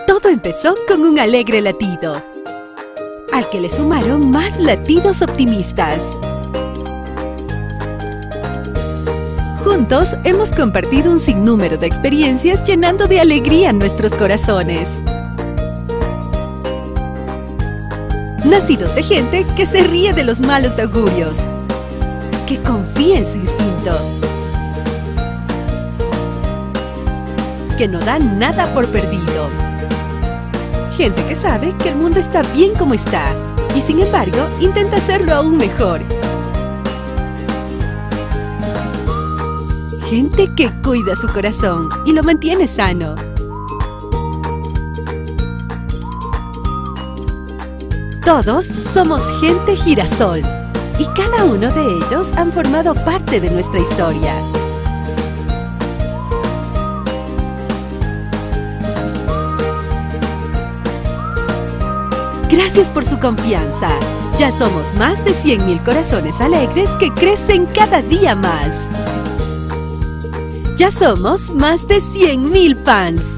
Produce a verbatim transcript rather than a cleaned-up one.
Todo empezó con un alegre latido, al que le sumaron más latidos optimistas. Juntos hemos compartido un sinnúmero de experiencias llenando de alegría nuestros corazones. Nacidos de gente que se ríe de los malos augurios, que confía en su instinto, que no da nada por perdido. Gente que sabe que el mundo está bien como está y sin embargo intenta hacerlo aún mejor. Gente que cuida su corazón y lo mantiene sano. Todos somos gente girasol y cada uno de ellos han formado parte de nuestra historia. Gracias por su confianza. Ya somos más de cien mil corazones alegres que crecen cada día más. Ya somos más de cien mil fans.